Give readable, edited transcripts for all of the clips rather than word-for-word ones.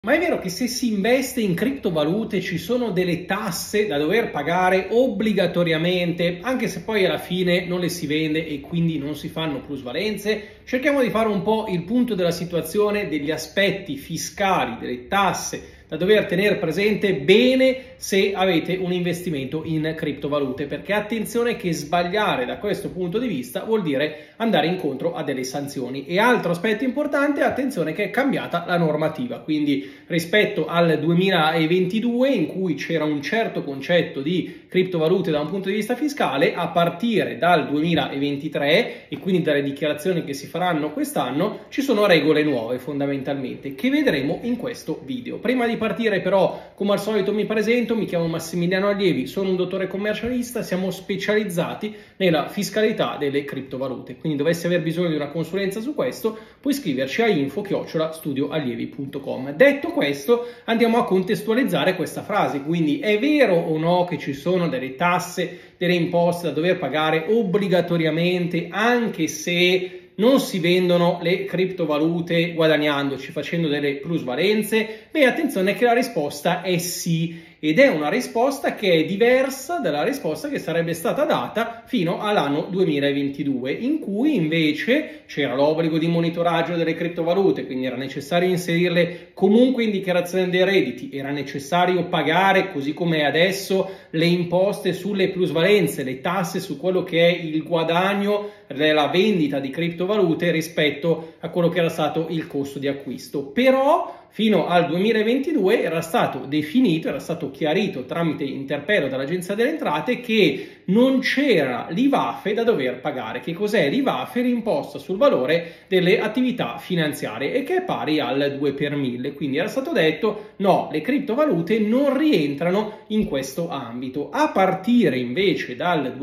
Ma è vero che se si investe in criptovalute ci sono delle tasse da dover pagare obbligatoriamente, anche se poi alla fine non le si vende e quindi non si fanno plusvalenze? Cerchiamo di fare un po' il punto della situazione, degli aspetti fiscali, delle tasse da dover tenere presente bene se avete un investimento in criptovalute, perché attenzione che sbagliare da questo punto di vista vuol dire andare incontro a delle sanzioni. E altro aspetto importante, attenzione che è cambiata la normativa, quindi rispetto al 2022 in cui c'era un certo concetto di criptovalute da un punto di vista fiscale, a partire dal 2023 e quindi dalle dichiarazioni che si faranno quest'anno ci sono regole nuove fondamentalmente che vedremo in questo video. Prima di partire però, come al solito, mi presento, mi chiamo Massimiliano Allievi, sono un dottore commercialista, siamo specializzati nella fiscalità delle criptovalute, quindi dovessi aver bisogno di una consulenza su questo puoi scriverci a info@studioallievi.com. Detto questo, andiamo a contestualizzare questa frase, quindi è vero o no che ci sono delle tasse, delle imposte da dover pagare obbligatoriamente anche se non si vendono le criptovalute guadagnandoci, facendo delle plusvalenze? Beh, attenzione che la risposta è sì, ed è una risposta che è diversa dalla risposta che sarebbe stata data fino all'anno 2022, in cui invece c'era l'obbligo di monitoraggio delle criptovalute, quindi era necessario inserirle comunque in dichiarazione dei redditi, era necessario pagare, così come è adesso, le imposte sulle plusvalenze, le tasse su quello che è il guadagno della vendita di criptovalute rispetto a quello che era stato il costo di acquisto. Però fino al 2022 era stato definito, era stato chiarito tramite interpello dall'Agenzia delle Entrate che non c'era l'IVAFE da dover pagare. Che cos'è l'IVAFE? L'imposta sul valore delle attività finanziarie, e che è pari al 2 per 1000. Quindi era stato detto no, le criptovalute non rientrano in questo ambito. A partire invece dal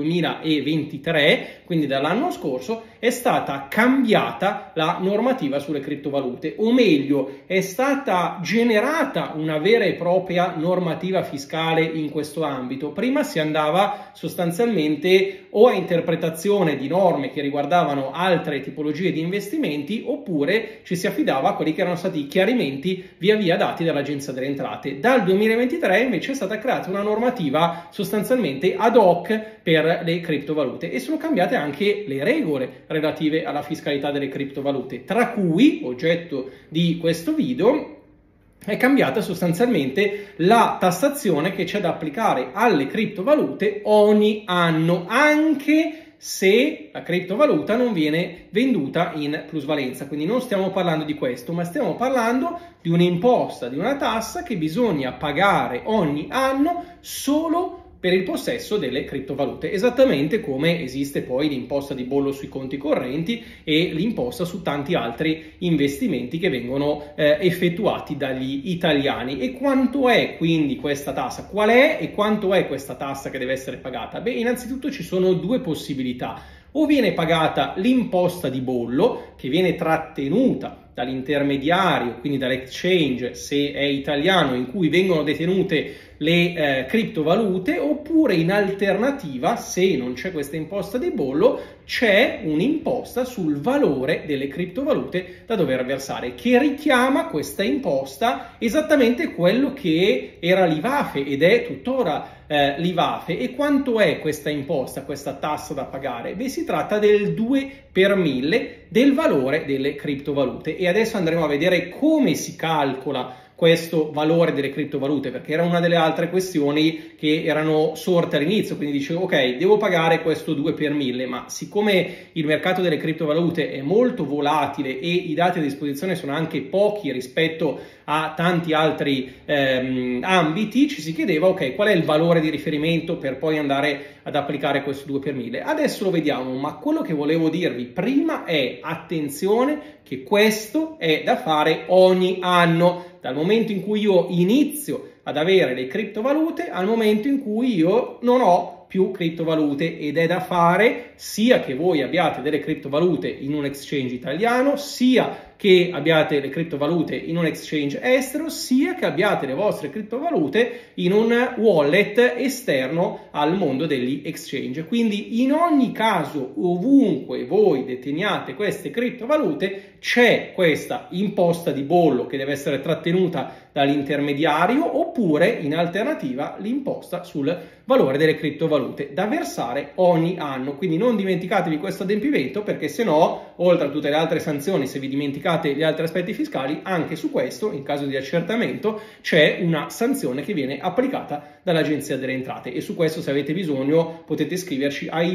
2023, quindi dall'anno scorso, è stata cambiata la normativa sulle criptovalute, o meglio è stata generata una vera e propria normativa fiscale in questo ambito. Prima si andava sostanzialmente o a interpretazione di norme che riguardavano altre tipologie di investimenti, oppure ci si affidava a quelli che erano stati chiarimenti via via dati dall'Agenzia delle Entrate. Dal 2023 invece è stata creata una normativa sostanzialmente ad hoc per le criptovalute e sono cambiate anche le regole relative alla fiscalità delle criptovalute, tra cui, oggetto di questo video, è cambiata sostanzialmente la tassazione che c'è da applicare alle criptovalute ogni anno, anche se la criptovaluta non viene venduta in plusvalenza. Quindi non stiamo parlando di questo, ma stiamo parlando di un'imposta, di una tassa che bisogna pagare ogni anno solo per il possesso delle criptovalute, esattamente come esiste poi l'imposta di bollo sui conti correnti e l'imposta su tanti altri investimenti che vengono effettuati dagli italiani. E quanto è quindi questa tassa? Qual è e quanto è questa tassa che deve essere pagata? Beh, innanzitutto ci sono due possibilità. O viene pagata l'imposta di bollo, che viene trattenuta dall'intermediario, quindi dall'exchange, se è italiano, in cui vengono detenute le criptovalute, oppure in alternativa, se non c'è questa imposta di bollo, c'è un'imposta sul valore delle criptovalute da dover versare, che richiama questa imposta esattamente quello che era l'IVAFE ed è tuttora l'IVAFE. E quanto è questa imposta, questa tassa da pagare? Beh, si tratta del 2 per 1000 del valore delle criptovalute, e adesso andremo a vedere come si calcola questo valore delle criptovalute, perché era una delle altre questioni che erano sorte all'inizio. Quindi dicevo, ok, devo pagare questo 2 per 1000, ma siccome il mercato delle criptovalute è molto volatile e i dati a disposizione sono anche pochi rispetto a tanti altri ambiti, ci si chiedeva, ok, qual è il valore di riferimento per poi andare ad applicare questo 2 per 1000? Adesso lo vediamo, ma quello che volevo dirvi prima è, attenzione, che questo è da fare ogni anno, dal momento in cui io inizio ad avere le criptovalute al momento in cui io non ho più criptovalute, ed è da fare sia che voi abbiate delle criptovalute in un exchange italiano, sia che abbiate le criptovalute in un exchange estero, sia che abbiate le vostre criptovalute in un wallet esterno al mondo degli exchange. Quindi in ogni caso, ovunque voi deteniate queste criptovalute, c'è questa imposta di bollo che deve essere trattenuta dall'intermediario, oppure in alternativa l'imposta sul valore delle criptovalute da versare ogni anno. Quindi non dimenticatevi questo adempimento, perché se no, oltre a tutte le altre sanzioni, se vi dimenticate gli altri aspetti fiscali, anche su questo, in caso di accertamento, c'è una sanzione che viene applicata dall'Agenzia delle Entrate, e su questo, se avete bisogno, potete scriverci a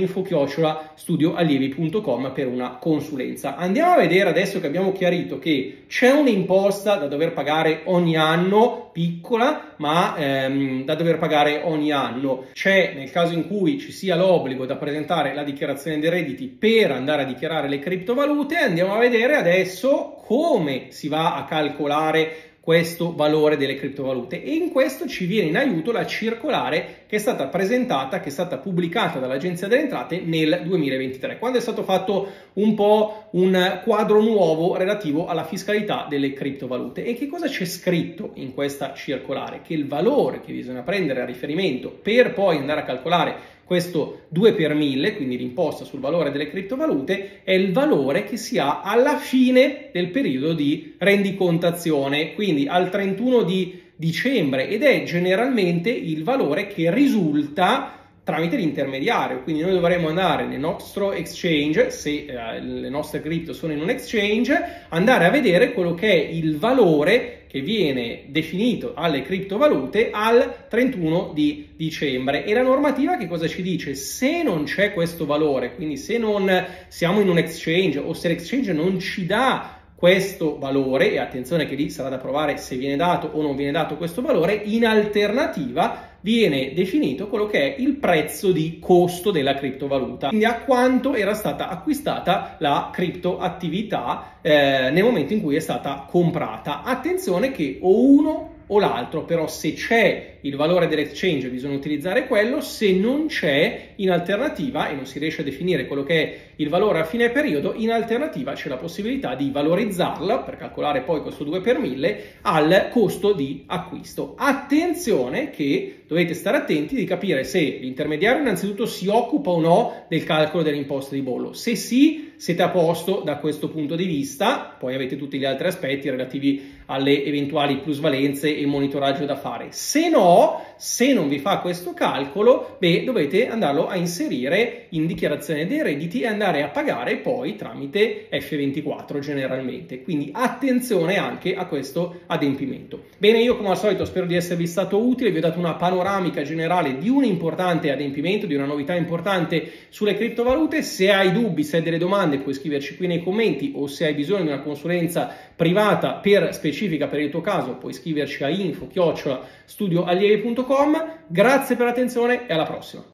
info@studioallievi.com per una consulenza. Andiamo a vedere, adesso che abbiamo chiarito che c'è un'imposta da dover pagare ogni anno, piccola, ma da dover pagare ogni anno. C'è, nel caso in cui ci sia l'obbligo da presentare la dichiarazione dei redditi per andare a dichiarare le criptovalute. Andiamo a vedere adesso come si va a calcolare questo valore delle criptovalute, e in questo ci viene in aiuto la circolare che è stata presentata, che è stata pubblicata dall'Agenzia delle Entrate nel 2023, quando è stato fatto un po' un quadro nuovo relativo alla fiscalità delle criptovalute. E che cosa c'è scritto in questa circolare? Che il valore che bisogna prendere a riferimento per poi andare a calcolare questo 2 per 1000, quindi l'imposta sul valore delle criptovalute, è il valore che si ha alla fine del periodo di rendicontazione, quindi al 31 di dicembre, ed è generalmente il valore che risulta tramite l'intermediario. Quindi noi dovremo andare nel nostro exchange, se le nostre cripto sono in un exchange, andare a vedere quello che è il valore che viene definito alle criptovalute al 31 di dicembre. E la normativa che cosa ci dice? Se non c'è questo valore, quindi se non siamo in un exchange, o se l'exchange non ci dà questo valore, e attenzione che lì sarà da provare se viene dato o non viene dato questo valore, in alternativa viene definito quello che è il prezzo di costo della criptovaluta, quindi a quanto era stata acquistata la criptoattività nel momento in cui è stata comprata. Attenzione che o uno o l'altro, però se c'è il valore dell'exchange bisogna utilizzare quello, se non c'è, in alternativa, e non si riesce a definire quello che è il valore a fine periodo, in alternativa c'è la possibilità di valorizzarla per calcolare poi questo 2 per 1000 al costo di acquisto. Attenzione che dovete stare attenti di capire se l'intermediario innanzitutto si occupa o no del calcolo dell'imposta di bollo. Se sì, siete a posto da questo punto di vista, poi avete tutti gli altri aspetti relativi alle eventuali plusvalenze e monitoraggio da fare. Se no, se non vi fa questo calcolo, dovete andarlo a inserire in dichiarazione dei redditi e andare a pagare poi tramite F24 generalmente. Quindi attenzione anche a questo adempimento. Bene, io come al solito spero di esservi stato utile, vi ho dato una panoramica generale di un importante adempimento, di una novità importante sulle criptovalute. Se hai dubbi, se hai delle domande, puoi scriverci qui nei commenti, o se hai bisogno di una consulenza privata specifica per il tuo caso, puoi scriverci a info@studioallievi.com. Grazie per l'attenzione e alla prossima.